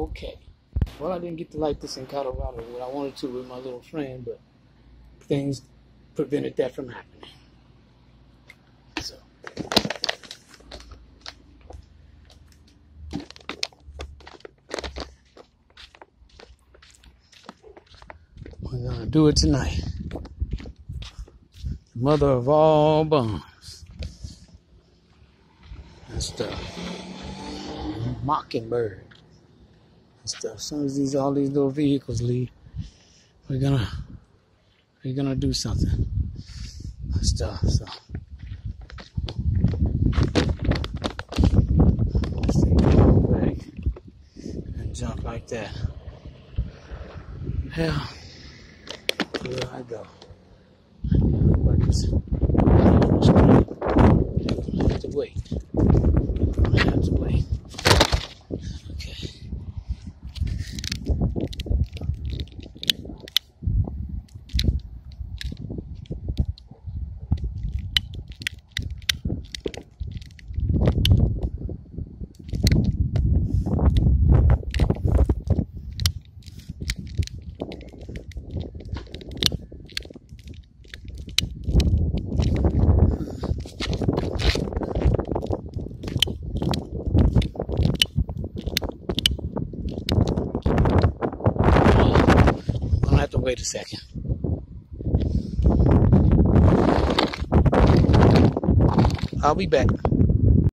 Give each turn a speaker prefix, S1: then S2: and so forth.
S1: Okay. Well, I didn't get to like this in Colorado what I wanted to with my little friend, but things prevented that from happening. So. We're gonna do it tonight. The mother of all bombs. And stuff. Mockingbird. And stuff. As soon as all these little vehicles leave, we're gonna do something. And stuff. So let's take it all back and jump like that. Hell. Here I go. But this I have to wait. I have to wait. Okay. Wait a second. I'll be back.